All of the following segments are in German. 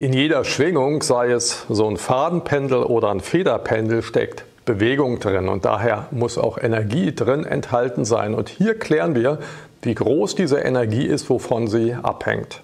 In jeder Schwingung, sei es so ein Fadenpendel oder ein Federpendel, steckt Bewegung drin und daher muss auch Energie drin enthalten sein. Und hier klären wir, wie groß diese Energie ist, wovon sie abhängt.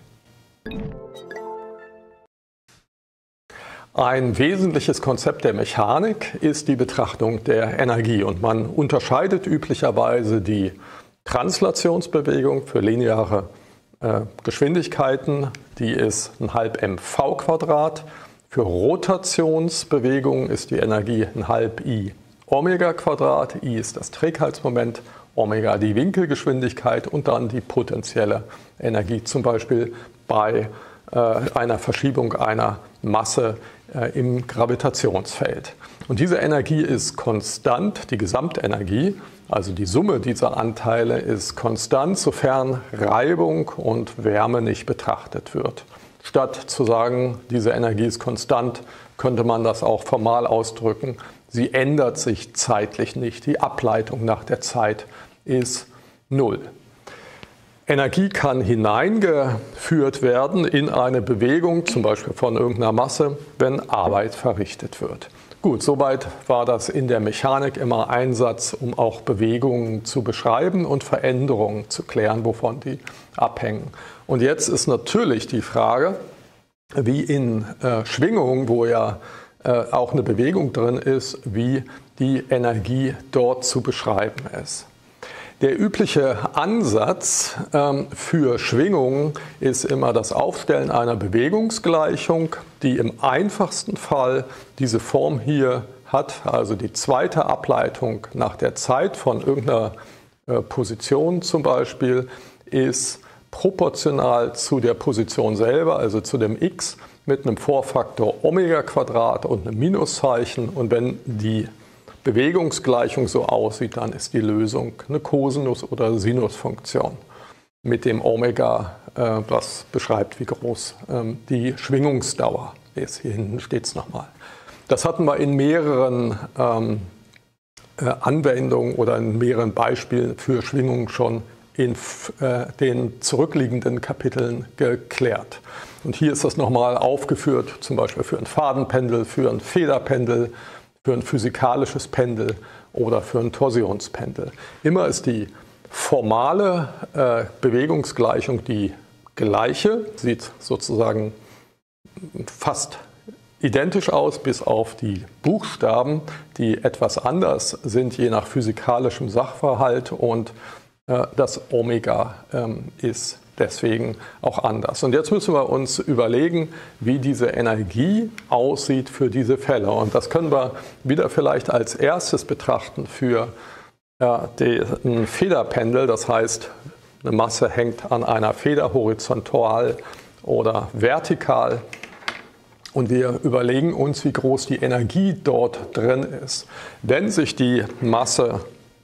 Ein wesentliches Konzept der Mechanik ist die Betrachtung der Energie und man unterscheidet üblicherweise die Translationsbewegung für lineare Geschwindigkeiten, die ist ein halb mv². Für Rotationsbewegungen ist die Energie ein halb I Omega². I ist das Trägheitsmoment, Omega die Winkelgeschwindigkeit und dann die potenzielle Energie, zum Beispiel bei einer Verschiebung einer Masse im Gravitationsfeld. Und diese Energie ist konstant, die Gesamtenergie, also die Summe dieser Anteile ist konstant, sofern Reibung und Wärme nicht betrachtet wird. Statt zu sagen, diese Energie ist konstant, könnte man das auch formal ausdrücken. Sie ändert sich zeitlich nicht. Die Ableitung nach der Zeit ist 0. Energie kann hineingeführt werden in eine Bewegung, zum Beispiel von irgendeiner Masse, wenn Arbeit verrichtet wird. Gut, soweit war das in der Mechanik immer Einsatz, um auch Bewegungen zu beschreiben und Veränderungen zu klären, wovon die abhängen. Und jetzt ist natürlich die Frage, wie in Schwingungen, wo ja auch eine Bewegung drin ist, wie die Energie dort zu beschreiben ist. Der übliche Ansatz für Schwingungen ist immer das Aufstellen einer Bewegungsgleichung, die im einfachsten Fall diese Form hier hat, also die zweite Ableitung nach der Zeit von irgendeiner Position zum Beispiel, ist proportional zu der Position selber, also zu dem x, mit einem Vorfaktor Omega² und einem Minuszeichen. Und wenn die Bewegungsgleichung so aussieht, dann ist die Lösung eine Kosinus- oder Sinusfunktion mit dem Omega, was beschreibt, wie groß die Schwingungsdauer ist. Hier hinten steht es nochmal. Das hatten wir in mehreren Anwendungen oder in mehreren Beispielen für Schwingungen schon in den zurückliegenden Kapiteln geklärt. Und hier ist das nochmal aufgeführt, zum Beispiel für ein Fadenpendel, für ein Federpendel, für ein physikalisches Pendel oder für ein Torsionspendel. Immer ist die formale Bewegungsgleichung die gleiche, sieht sozusagen fast identisch aus, bis auf die Buchstaben, die etwas anders sind, je nach physikalischem Sachverhalt, und das Omega ist deswegen auch anders. Und jetzt müssen wir uns überlegen, wie diese Energie aussieht für diese Fälle. Und das können wir wieder vielleicht als erstes betrachten für ein Federpendel. Das heißt, eine Masse hängt an einer Feder horizontal oder vertikal. Und wir überlegen uns, wie groß die Energie dort drin ist. Wenn sich die Masse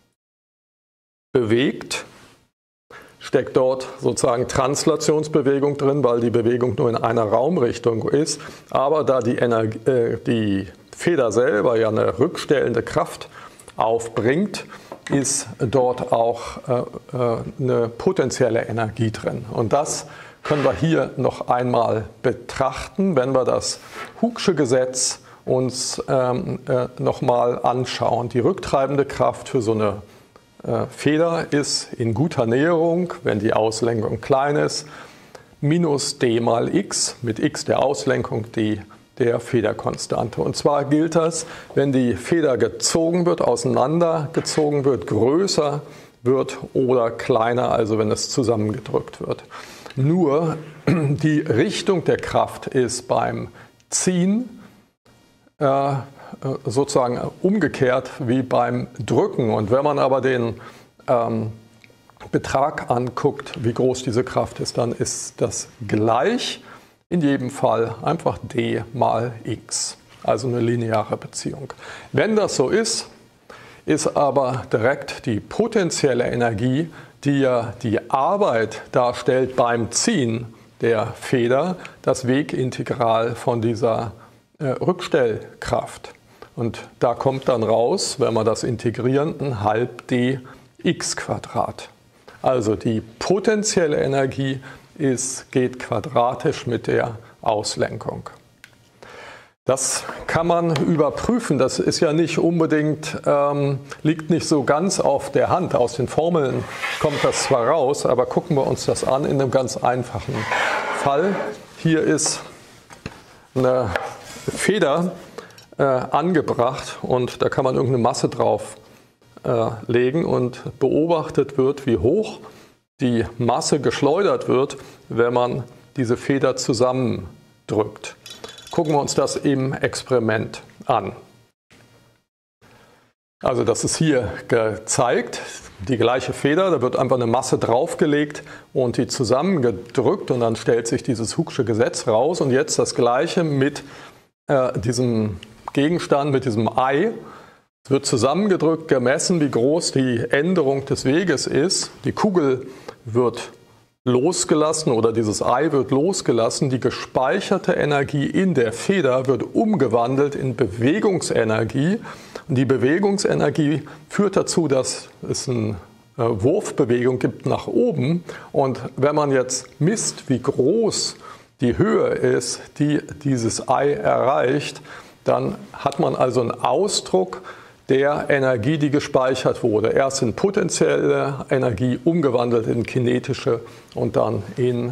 bewegt, steckt dort sozusagen Translationsbewegung drin, weil die Bewegung nur in einer Raumrichtung ist. Aber da die Feder selber ja eine rückstellende Kraft aufbringt, ist dort auch eine potenzielle Energie drin. Und das können wir hier noch einmal betrachten, wenn wir das Hooke'sche Gesetz uns nochmal anschauen. Die rücktreibende Kraft für so eine Feder ist in guter Näherung, wenn die Auslenkung klein ist, minus d mal x, mit x der Auslenkung, d der Federkonstante. Und zwar gilt das, wenn die Feder gezogen wird, auseinandergezogen wird, größer wird oder kleiner, also wenn es zusammengedrückt wird. Nur die Richtung der Kraft ist beim Ziehen sozusagen umgekehrt wie beim Drücken. Und wenn man aber den Betrag anguckt, wie groß diese Kraft ist, dann ist das gleich in jedem Fall einfach d mal x, also eine lineare Beziehung. Wenn das so ist, ist aber direkt die potenzielle Energie, die ja die Arbeit darstellt beim Ziehen der Feder, das Wegintegral von dieser Rückstellkraft. Und da kommt dann raus, wenn wir das integrieren, ein halb dx². Also die potenzielle Energie geht quadratisch mit der Auslenkung. Das kann man überprüfen. Das ist ja nicht unbedingt, liegt nicht so ganz auf der Hand. Aus den Formeln kommt das zwar raus, aber gucken wir uns das an in einem ganz einfachen Fall. Hier ist eine Feder angebracht und da kann man irgendeine Masse drauf legen und beobachtet wird, wie hoch die Masse geschleudert wird, wenn man diese Feder zusammendrückt. Gucken wir uns das im Experiment an. Also das ist hier gezeigt, die gleiche Feder, da wird einfach eine Masse draufgelegt und die zusammengedrückt und dann stellt sich dieses Hooke'sche Gesetz raus. Und jetzt das gleiche mit diesem Gegenstand, mit diesem Ei. Es wird zusammengedrückt, gemessen, wie groß die Änderung des Weges ist. Die Kugel wird losgelassen oder dieses Ei wird losgelassen. Die gespeicherte Energie in der Feder wird umgewandelt in Bewegungsenergie. Und die Bewegungsenergie führt dazu, dass es eine Wurfbewegung gibt nach oben. Und wenn man jetzt misst, wie groß die Höhe ist, die dieses Ei erreicht, dann hat man also einen Ausdruck der Energie, die gespeichert wurde. Erst in potenzielle Energie umgewandelt in kinetische und dann in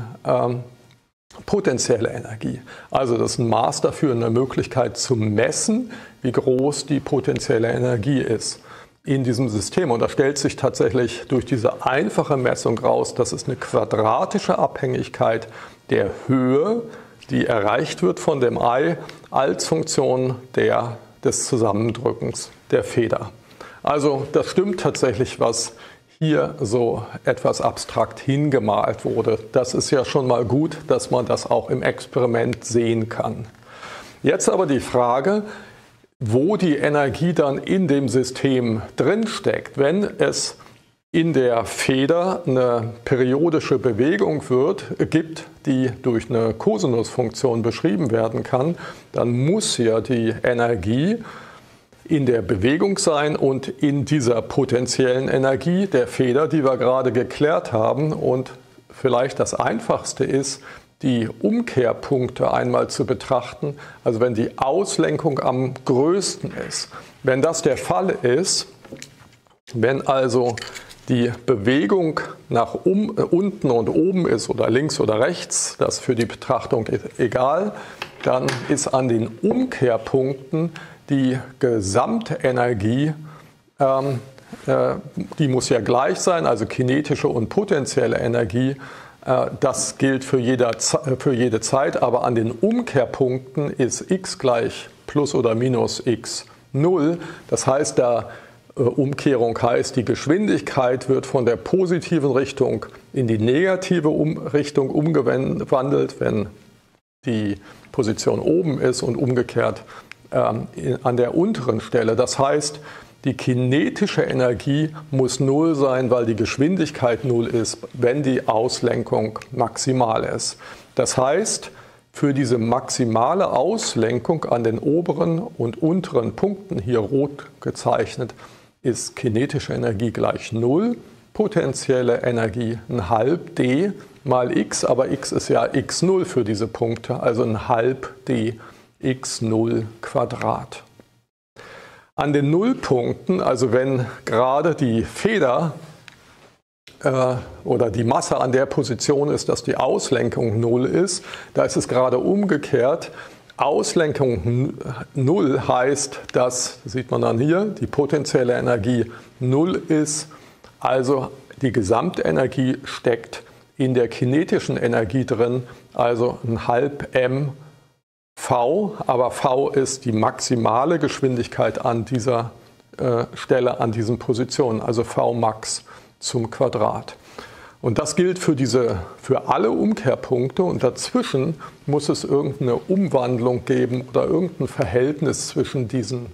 potenzielle Energie. Also das ist ein Maß dafür, eine Möglichkeit zu messen, wie groß die potenzielle Energie ist in diesem System. Und da stellt sich tatsächlich durch diese einfache Messung raus, dass es eine quadratische Abhängigkeit der Höhe, die erreicht wird von dem Ei, als Funktion des Zusammendrückens der Feder. Also das stimmt tatsächlich, was hier so etwas abstrakt hingemalt wurde. Das ist ja schon mal gut, dass man das auch im Experiment sehen kann. Jetzt aber die Frage, wo die Energie dann in dem System drin steckt. Wenn es in der Feder eine periodische Bewegung gibt, die durch eine Kosinusfunktion beschrieben werden kann, dann muss ja die Energie in der Bewegung sein und in dieser potenziellen Energie der Feder, die wir gerade geklärt haben. Und vielleicht das Einfachste ist, die Umkehrpunkte einmal zu betrachten. Also wenn die Auslenkung am größten ist. Wenn das der Fall ist, wenn also die Bewegung nach unten und oben ist oder links oder rechts, das ist für die Betrachtung egal, dann ist an den Umkehrpunkten die Gesamtenergie, die muss ja gleich sein, also kinetische und potenzielle Energie. Das gilt für jede Zeit, aber an den Umkehrpunkten ist x gleich plus oder minus x 0. Das heißt, Umkehrung heißt, die Geschwindigkeit wird von der positiven Richtung in die negative Richtung umgewandelt, wenn die Position oben ist und umgekehrt an der unteren Stelle. Das heißt, die kinetische Energie muss 0 sein, weil die Geschwindigkeit 0 ist, wenn die Auslenkung maximal ist. Das heißt, für diese maximale Auslenkung an den oberen und unteren Punkten, hier rot gezeichnet, ist kinetische Energie gleich 0, potenzielle Energie ein halb d mal x, aber x ist ja x0 für diese Punkte, also ein halb d x0 Quadrat. An den Nullpunkten, also wenn gerade die Feder oder die Masse an der Position ist, dass die Auslenkung 0 ist, da ist es gerade umgekehrt. Auslenkung 0 heißt, das sieht man dann hier, die potenzielle Energie 0 ist, also die Gesamtenergie steckt in der kinetischen Energie drin, also ein halb m v, aber v ist die maximale Geschwindigkeit an dieser Stelle, an diesen Positionen, also v max zum Quadrat. Und das gilt für alle Umkehrpunkte und dazwischen muss es irgendeine Umwandlung geben oder irgendein Verhältnis zwischen diesen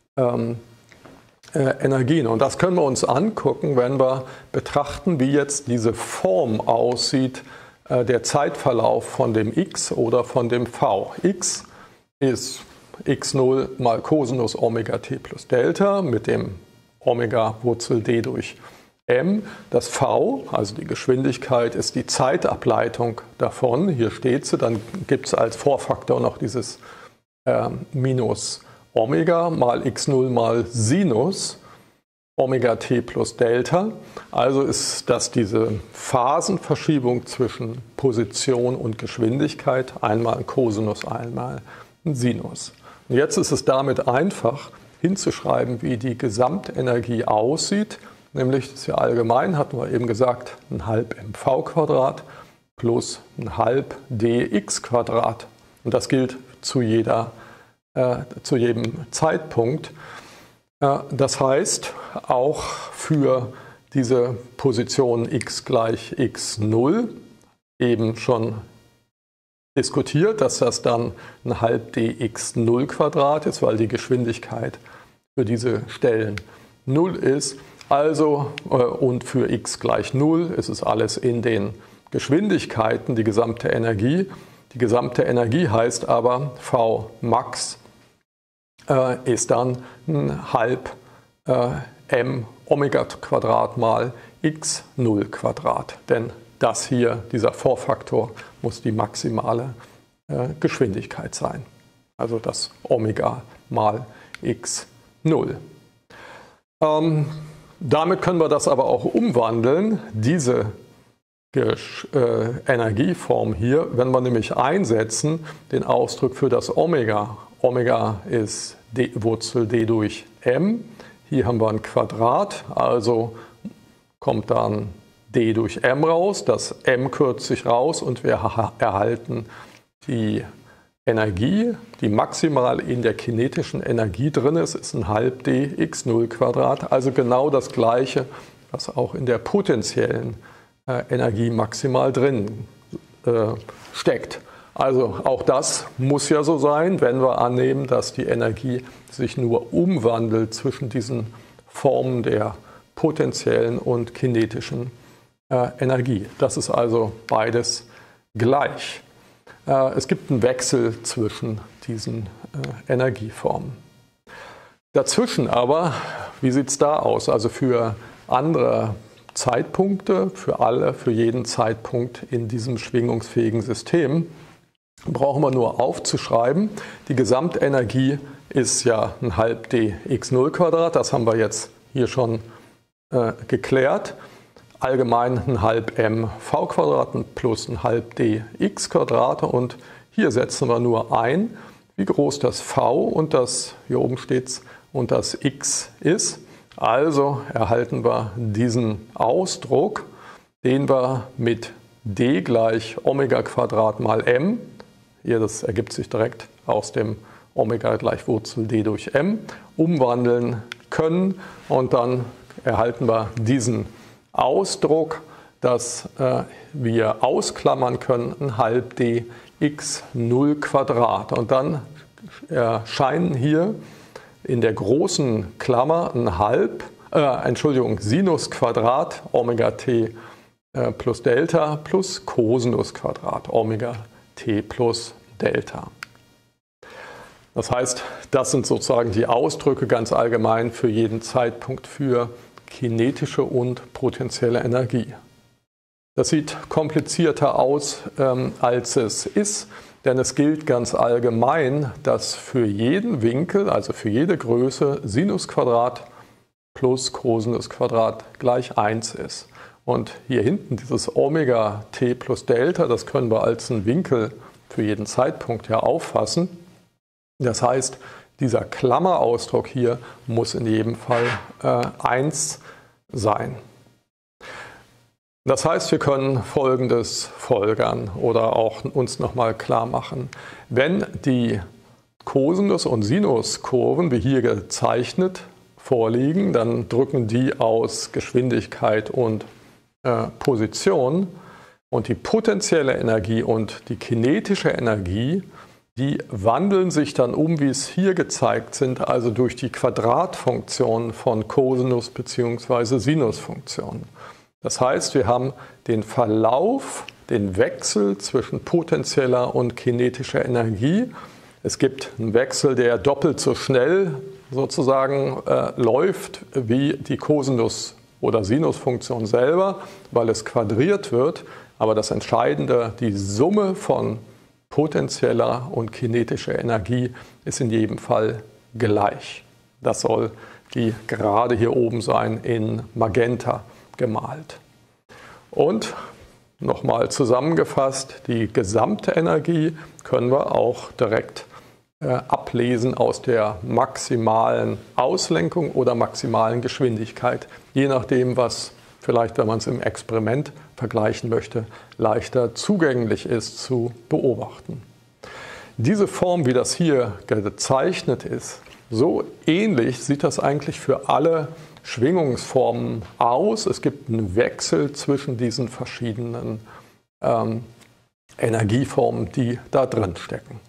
Energien. Und das können wir uns angucken, wenn wir betrachten, wie jetzt diese Form aussieht, der Zeitverlauf von dem x oder von dem v. X ist x0 mal Cosinus Omega t plus Delta mit dem Omega Wurzel d durch m. Das v, also die Geschwindigkeit, ist die Zeitableitung davon. Hier steht sie, dann gibt es als Vorfaktor noch dieses minus Omega mal x0 mal Sinus Omega t plus Delta. Also ist das diese Phasenverschiebung zwischen Position und Geschwindigkeit, einmal ein Kosinus, einmal ein Sinus. Und jetzt ist es damit einfach hinzuschreiben, wie die Gesamtenergie aussieht. Nämlich, das ist ja allgemein, hatten wir eben gesagt, ein halb mv² plus ein halb dx². Und das gilt zu jedem Zeitpunkt. Das heißt, auch für diese Position x gleich x0 eben schon diskutiert, dass das dann ein halb dx0² ist, weil die Geschwindigkeit für diese Stellen 0 ist. Also, und für x gleich 0 ist es alles in den Geschwindigkeiten, die gesamte Energie. Die gesamte Energie heißt aber, V max ist dann ein halb m Omega² mal x0². Denn das hier, dieser Vorfaktor, muss die maximale Geschwindigkeit sein. Also das Omega mal x0. Damit können wir das aber auch umwandeln, diese Energieform hier, wenn wir nämlich einsetzen, den Ausdruck für das Omega. Omega ist Wurzel d durch m. Hier haben wir ein Quadrat, also kommt dann d durch m raus. Das m kürzt sich raus und wir erhalten die Energie, die maximal in der kinetischen Energie drin ist ein halb dx0². Also genau das Gleiche, was auch in der potenziellen Energie maximal drin steckt. Also auch das muss ja so sein, wenn wir annehmen, dass die Energie sich nur umwandelt zwischen diesen Formen der potenziellen und kinetischen Energie. Das ist also beides gleich. Es gibt einen Wechsel zwischen diesen Energieformen. Dazwischen aber, wie sieht es da aus? Also für andere Zeitpunkte, für jeden Zeitpunkt in diesem schwingungsfähigen System, brauchen wir nur aufzuschreiben. Die Gesamtenergie ist ja ein halb dx0², das haben wir jetzt hier schon geklärt. Allgemein ein halb mv² plus ein halb dx² und hier setzen wir nur ein, wie groß das v und das, hier oben steht es, und das x ist. Also erhalten wir diesen Ausdruck, den wir mit d gleich Omega² mal m, hier das ergibt sich direkt aus dem Omega gleich Wurzel d durch m, umwandeln können und dann erhalten wir diesen Ausdruck, dass wir ausklammern können, ein halb dx0². Und dann erscheinen hier in der großen Klammer ein Sinus² Omega t plus Delta plus Cosinus² Omega t plus Delta. Das heißt, das sind sozusagen die Ausdrücke ganz allgemein für jeden Zeitpunkt für kinetische und potenzielle Energie. Das sieht komplizierter aus, als es ist, denn es gilt ganz allgemein, dass für jeden Winkel, also für jede Größe, Sinus² plus Cosinus² gleich 1 ist. Und hier hinten dieses Omega t plus Delta, das können wir als einen Winkel für jeden Zeitpunkt ja auffassen. Das heißt, dieser Klammerausdruck hier muss in jedem Fall 1 sein. Das heißt, wir können Folgendes folgern oder auch uns nochmal klar machen. Wenn die Cosinus- und Sinuskurven, wie hier gezeichnet, vorliegen, dann drücken die aus Geschwindigkeit und Position. Und die potenzielle Energie und die kinetische Energie, die wandeln sich dann wie es hier gezeigt sind, also durch die Quadratfunktion von Cosinus- bzw. Sinusfunktionen. Das heißt, wir haben den Verlauf, den Wechsel zwischen potenzieller und kinetischer Energie. Es gibt einen Wechsel, der doppelt so schnell sozusagen läuft wie die Cosinus oder Sinusfunktion selber, weil es quadriert wird. Aber das Entscheidende, die Summe von potenzieller und kinetischer Energie ist in jedem Fall gleich. Das soll die Gerade hier oben sein, in Magenta gemalt. Und nochmal zusammengefasst, die gesamte Energie können wir auch direkt ablesen aus der maximalen Auslenkung oder maximalen Geschwindigkeit, je nachdem, was vielleicht, wenn man es im Experiment vergleichen möchte, leichter zugänglich ist zu beobachten. Diese Form, wie das hier gezeichnet ist, so ähnlich sieht das eigentlich für alle Schwingungsformen aus. Es gibt einen Wechsel zwischen diesen verschiedenen Energieformen, die da drin stecken.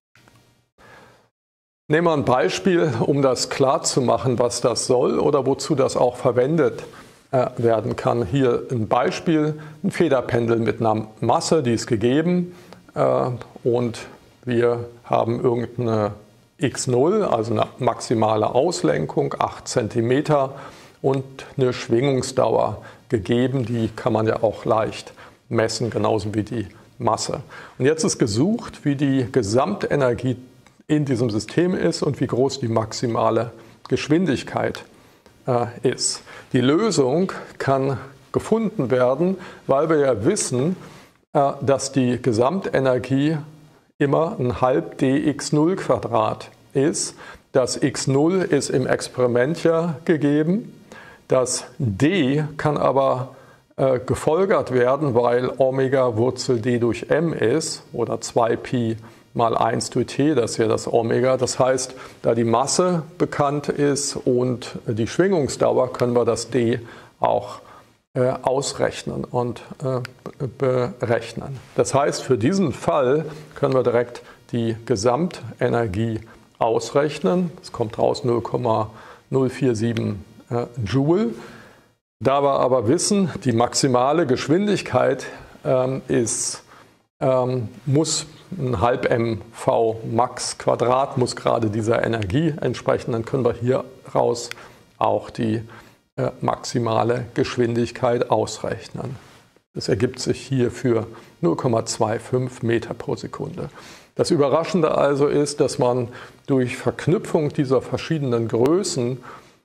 Nehmen wir ein Beispiel, um das klar zu machen, was das soll oder wozu das auch verwendet werden kann. Hier ein Beispiel, ein Federpendel mit einer Masse, die ist gegeben und wir haben irgendeine x0, also eine maximale Auslenkung, 8 cm und eine Schwingungsdauer gegeben, die kann man ja auch leicht messen, genauso wie die Masse. Und jetzt ist gesucht, wie die Gesamtenergie in diesem System ist und wie groß die maximale Geschwindigkeit ist. Die Lösung kann gefunden werden, weil wir ja wissen, dass die Gesamtenergie immer ein halb dx0² ist. Das x0 ist im Experiment ja gegeben. Das d kann aber gefolgert werden, weil Omega Wurzel d durch m ist oder 2pi mal 1 durch t, das ist ja das Omega. Das heißt, da die Masse bekannt ist und die Schwingungsdauer, können wir das d auch ausrechnen und berechnen. Das heißt, für diesen Fall können wir direkt die Gesamtenergie ausrechnen. Es kommt raus 0,047 Joule. Da wir aber wissen, die maximale Geschwindigkeit muss ein halb mv max Quadrat, muss gerade dieser Energie entsprechen. Dann können wir hieraus auch die maximale Geschwindigkeit ausrechnen. Das ergibt sich hier für 0,25 Meter pro Sekunde. Das Überraschende also ist, dass man durch Verknüpfung dieser verschiedenen Größen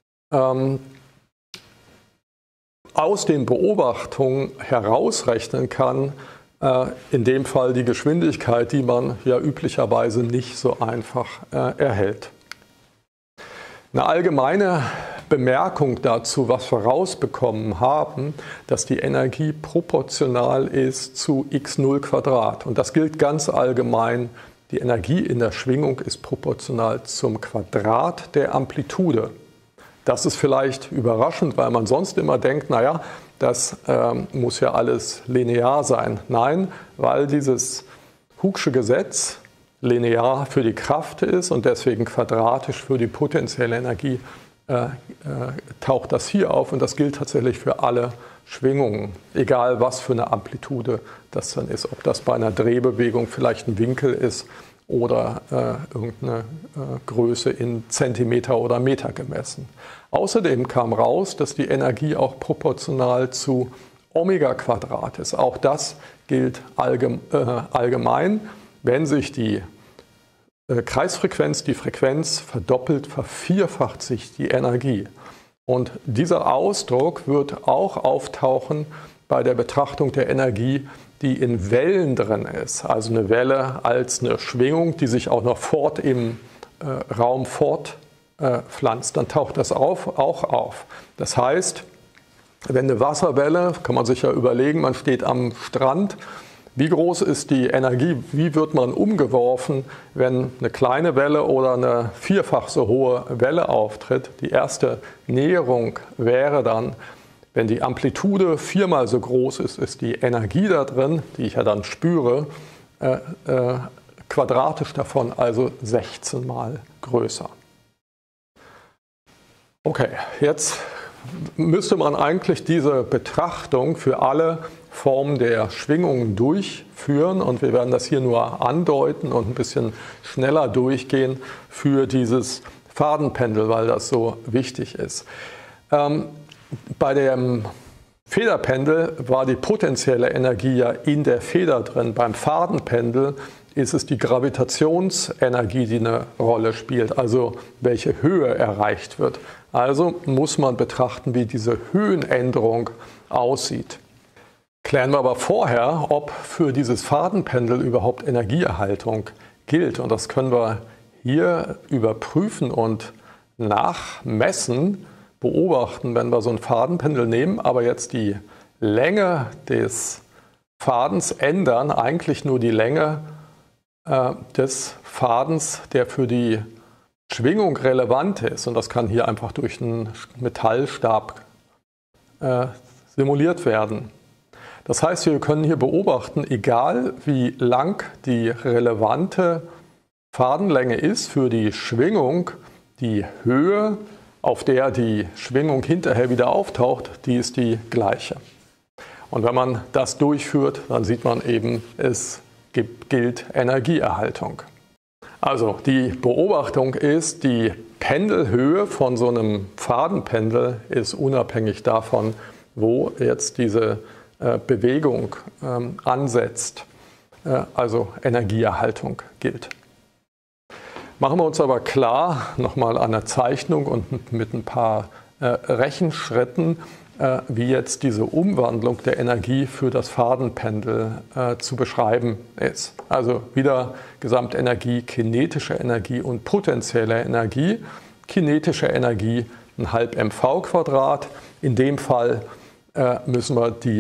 aus den Beobachtungen herausrechnen kann, in dem Fall die Geschwindigkeit, die man ja üblicherweise nicht so einfach erhält. Eine allgemeine Bemerkung dazu, was wir rausbekommen haben, dass die Energie proportional ist zu x0². Und das gilt ganz allgemein. Die Energie in der Schwingung ist proportional zum Quadrat der Amplitude. Das ist vielleicht überraschend, weil man sonst immer denkt, naja, das muss ja alles linear sein. Nein, weil dieses Hooke'sche Gesetz linear für die Kraft ist und deswegen quadratisch für die potenzielle Energie, taucht das hier auf und das gilt tatsächlich für alle Schwingungen, egal was für eine Amplitude das dann ist, ob das bei einer Drehbewegung vielleicht ein Winkel ist oder irgendeine Größe in Zentimeter oder Meter gemessen. Außerdem kam raus, dass die Energie auch proportional zu Omega² ist. Auch das gilt allgemein, wenn sich die Kreisfrequenz, die Frequenz verdoppelt, vervierfacht sich die Energie. Und dieser Ausdruck wird auch auftauchen bei der Betrachtung der Energie, die in Wellen drin ist. Also eine Welle als eine Schwingung, die sich auch noch fort im Raum fortpflanzt. Dann taucht das auch auf. Das heißt, wenn eine Wasserwelle, kann man sich ja überlegen, man steht am Strand, wie groß ist die Energie, wie wird man umgeworfen, wenn eine kleine Welle oder eine vierfach so hohe Welle auftritt? Die erste Näherung wäre dann, wenn die Amplitude viermal so groß ist, ist die Energie da drin, die ich ja dann spüre, quadratisch davon, also 16 mal größer. Okay, jetzt müsste man eigentlich diese Betrachtung für alle Formen der Schwingungen durchführen und wir werden das hier nur andeuten und ein bisschen schneller durchgehen für dieses Fadenpendel, weil das so wichtig ist. Bei dem Federpendel war die potenzielle Energie ja in der Feder drin. Beim Fadenpendel ist es die Gravitationsenergie, die eine Rolle spielt, also welche Höhe erreicht wird. Also muss man betrachten, wie diese Höhenänderung aussieht. Klären wir aber vorher, ob für dieses Fadenpendel überhaupt Energieerhaltung gilt. Und das können wir hier überprüfen und nachmessen, beobachten, wenn wir so ein Fadenpendel nehmen, aber jetzt die Länge des Fadens ändern, eigentlich nur die Länge des Fadens, der für die Schwingung relevant ist. Und das kann hier einfach durch einen Metallstab simuliert werden. Das heißt, wir können hier beobachten, egal wie lang die relevante Fadenlänge ist für die Schwingung, die Höhe, auf der die Schwingung hinterher wieder auftaucht, die ist die gleiche. Und wenn man das durchführt, dann sieht man eben, es gilt Energieerhaltung. Also die Beobachtung ist, die Pendelhöhe von so einem Fadenpendel ist unabhängig davon, wo jetzt diese Bewegung ansetzt, also Energieerhaltung gilt. Machen wir uns aber klar, nochmal an der Zeichnung und mit ein paar Rechenschritten, wie jetzt diese Umwandlung der Energie für das Fadenpendel zu beschreiben ist. Also wieder Gesamtenergie, kinetische Energie und potenzielle Energie. Kinetische Energie ein halb mv². In dem Fall müssen wir die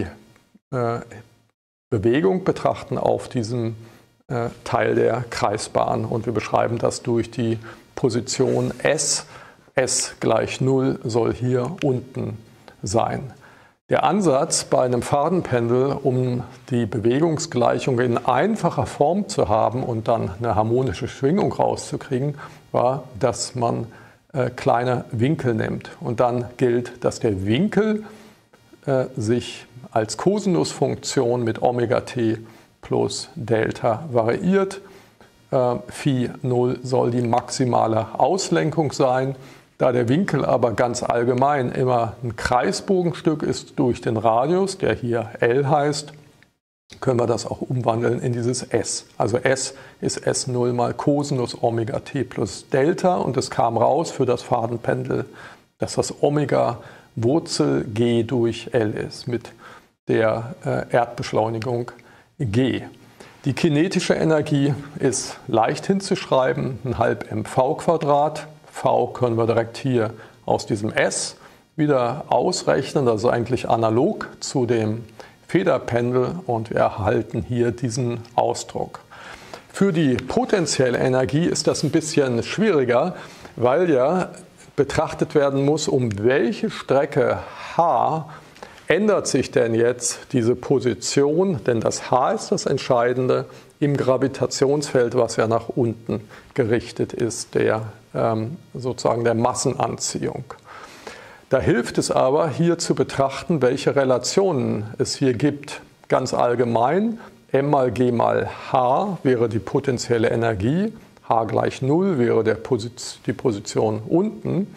Bewegung betrachten auf diesem Teil der Kreisbahn und wir beschreiben das durch die Position S. S gleich 0 soll hier unten sein. Der Ansatz bei einem Fadenpendel, um die Bewegungsgleichung in einfacher Form zu haben und dann eine harmonische Schwingung rauszukriegen, war, dass man kleine Winkel nimmt. Und dann gilt, dass der Winkel sich als Kosinusfunktion mit Omega t plus Delta variiert. Phi 0 soll die maximale Auslenkung sein. Da der Winkel aber ganz allgemein immer ein Kreisbogenstück ist durch den Radius, der hier L heißt, können wir das auch umwandeln in dieses S. Also S ist S0 mal Cosinus Omega t plus Delta und es kam raus für das Fadenpendel, dass das Omega Wurzel G durch L ist mit der Erdbeschleunigung G. Die kinetische Energie ist leicht hinzuschreiben, ein halb mv². V können wir direkt hier aus diesem S wieder ausrechnen. Das ist eigentlich analog zu dem Federpendel und wir erhalten hier diesen Ausdruck. Für die potenzielle Energie ist das ein bisschen schwieriger, weil ja betrachtet werden muss, um welche Strecke h ändert sich denn jetzt diese Position, denn das h ist das Entscheidende im Gravitationsfeld, was ja nach unten gerichtet ist, sozusagen der Massenanziehung. Da hilft es aber, hier zu betrachten, welche Relationen es hier gibt. Ganz allgemein, m mal g mal h wäre die potenzielle Energie, h gleich 0 wäre die Position unten.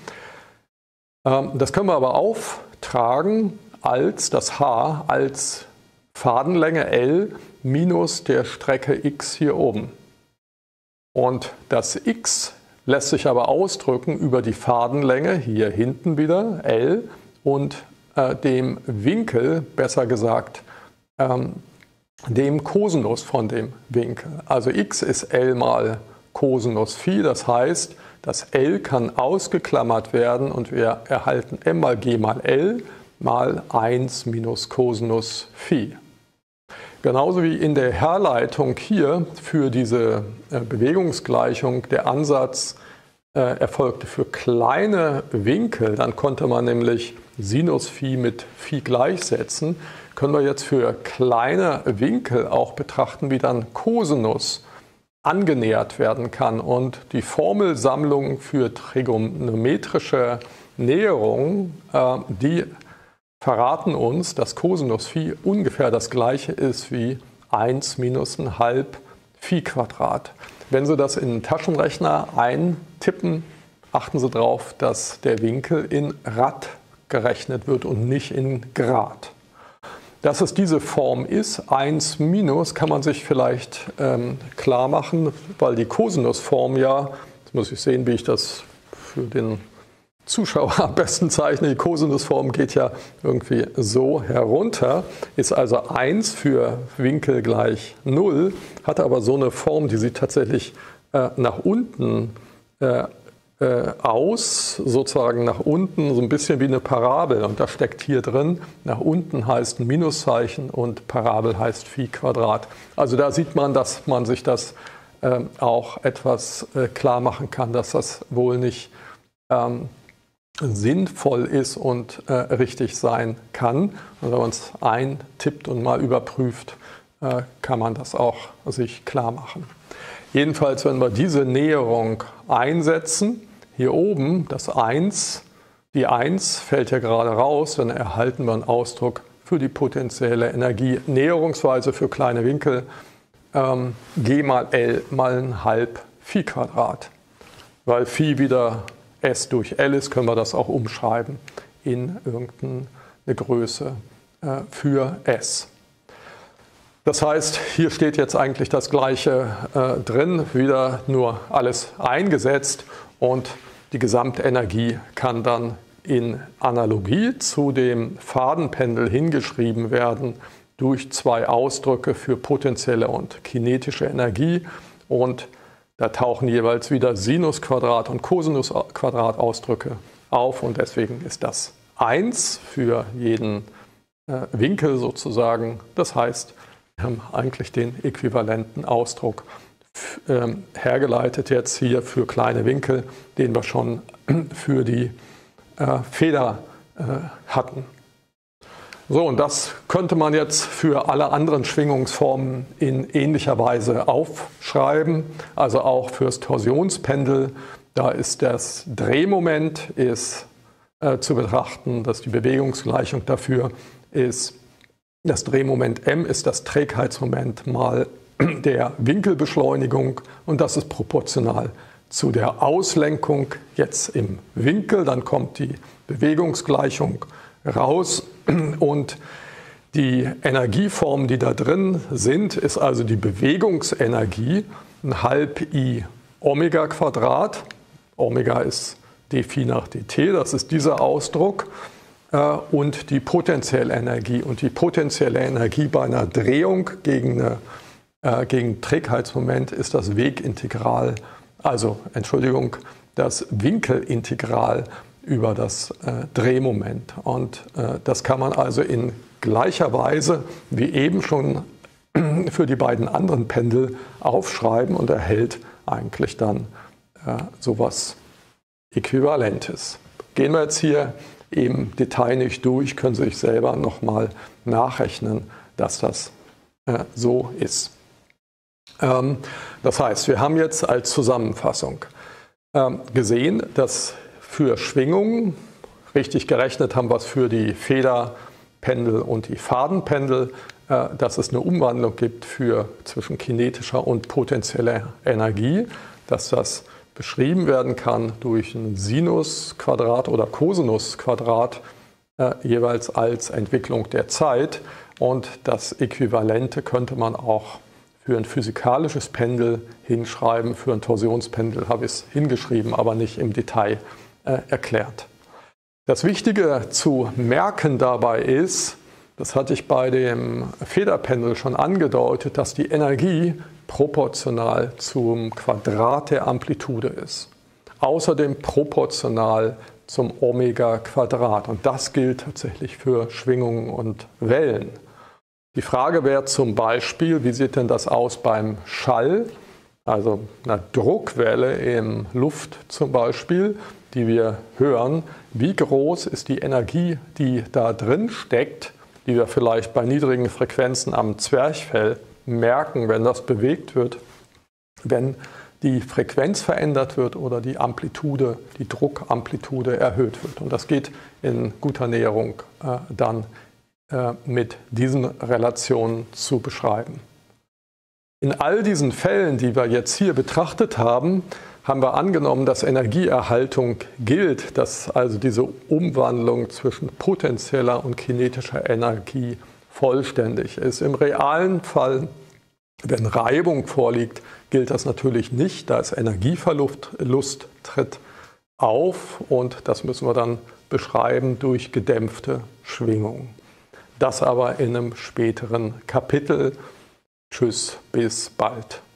Das können wir aber auftragen als das h als Fadenlänge L minus der Strecke x hier oben. Und das x lässt sich aber ausdrücken über die Fadenlänge, hier hinten wieder, L, und dem Winkel, besser gesagt, dem Kosinus von dem Winkel. Also x ist L mal Cosinus Phi, das heißt, das L kann ausgeklammert werden und wir erhalten m mal g mal L mal 1 minus Cosinus Phi. Genauso wie in der Herleitung hier für diese Bewegungsgleichung der Ansatz erfolgte für kleine Winkel, dann konnte man nämlich Sinus Phi mit Phi gleichsetzen, können wir jetzt für kleine Winkel auch betrachten, wie dann Cosinus angenähert werden kann. Und die Formelsammlung für trigonometrische Näherung, die verraten uns, dass Cosinus Phi ungefähr das gleiche ist wie 1 minus ein halb Phi². Wenn Sie das in den Taschenrechner eintippen, achten Sie darauf, dass der Winkel in Rad gerechnet wird und nicht in Grad. Dass es diese Form ist, 1 minus, kann man sich vielleicht klar machen, weil die Kosinusform ja, jetzt muss ich sehen, wie ich das für den Zuschauer am besten zeichne, die Kosinusform geht ja irgendwie so herunter, ist also 1 für Winkel gleich 0, hat aber so eine Form, die sieht tatsächlich nach unten sozusagen nach unten, so ein bisschen wie eine Parabel. Und das steckt hier drin. Nach unten heißt ein Minuszeichen und Parabel heißt Phi². Also da sieht man, dass man sich das auch etwas klar machen kann, dass das wohl nicht sinnvoll ist und richtig sein kann. Und wenn man es eintippt und mal überprüft, kann man das auch sich klar machen. Jedenfalls, wenn wir diese Näherung einsetzen, hier oben das 1, die 1 fällt ja gerade raus, dann erhalten wir einen Ausdruck für die potenzielle Energie. Näherungsweise für kleine Winkel G mal L mal ein halb Phi². Weil Phi wieder S durch L ist, können wir das auch umschreiben in irgendeine Größe für S. Das heißt, hier steht jetzt eigentlich das Gleiche drin, wieder nur alles eingesetzt und die Gesamtenergie kann dann in Analogie zu dem Fadenpendel hingeschrieben werden durch 2 Ausdrücke für potenzielle und kinetische Energie und da tauchen jeweils wieder Sinus² und Cosinus² Ausdrücke auf und deswegen ist das 1 für jeden Winkel sozusagen. Das heißt, wir haben eigentlich den äquivalenten Ausdruck hergeleitet jetzt hier für kleine Winkel, den wir schon für die Feder hatten. So, und das könnte man jetzt für alle anderen Schwingungsformen in ähnlicher Weise aufschreiben, also auch fürs Torsionspendel. Da ist das Drehmoment zu betrachten, dass die Bewegungsgleichung dafür ist, das Drehmoment m ist das Trägheitsmoment mal der Winkelbeschleunigung und das ist proportional zu der Auslenkung jetzt im Winkel. Dann kommt die Bewegungsgleichung raus und die Energieformen, die da drin sind, ist also die Bewegungsenergie, ein halb I Omega². Omega ist dphi nach dt, das ist dieser Ausdruck. Und die potenzielle Energie. Und die potenzielle Energie bei einer Drehung gegen Trägheitsmoment ist das Wegintegral, das Winkelintegral über das Drehmoment. Und das kann man also in gleicher Weise wie eben schon für die beiden anderen Pendel aufschreiben und erhält eigentlich dann sowas Äquivalentes. Gehen wir jetzt hier im Detail nicht durch, können Sie sich selber nochmal nachrechnen, dass das so ist. Das heißt, wir haben jetzt als Zusammenfassung gesehen, dass für Schwingungen, richtig gerechnet haben wir es für die Federpendel und die Fadenpendel, dass es eine Umwandlung gibt zwischen kinetischer und potenzieller Energie, dass das beschrieben werden kann durch ein Sinus² oder Cosinus² jeweils als Entwicklung der Zeit. Und das Äquivalente könnte man auch für ein physikalisches Pendel hinschreiben. Für ein Torsionspendel habe ich es hingeschrieben, aber nicht im Detail erklärt. Das Wichtige zu merken dabei ist, das hatte ich bei dem Federpendel schon angedeutet, dass die Energie proportional zum Quadrat der Amplitude ist. Außerdem proportional zum Omega². Und das gilt tatsächlich für Schwingungen und Wellen. Die Frage wäre zum Beispiel, wie sieht denn das aus beim Schall, also einer Druckwelle in Luft zum Beispiel, die wir hören. Wie groß ist die Energie, die da drin steckt, die wir vielleicht bei niedrigen Frequenzen am Zwerchfell merken, wenn das bewegt wird, wenn die Frequenz verändert wird oder die Amplitude, die Druckamplitude erhöht wird. Und das geht in guter Näherung dann mit diesen Relationen zu beschreiben. In all diesen Fällen, die wir jetzt hier betrachtet haben, haben wir angenommen, dass Energieerhaltung gilt, dass also diese Umwandlung zwischen potenzieller und kinetischer Energie vollständig ist. Im realen Fall, wenn Reibung vorliegt, gilt das natürlich nicht. Da ist Energieverlust tritt auf und das müssen wir dann beschreiben durch gedämpfte Schwingungen. Das aber in einem späteren Kapitel. Tschüss, bis bald.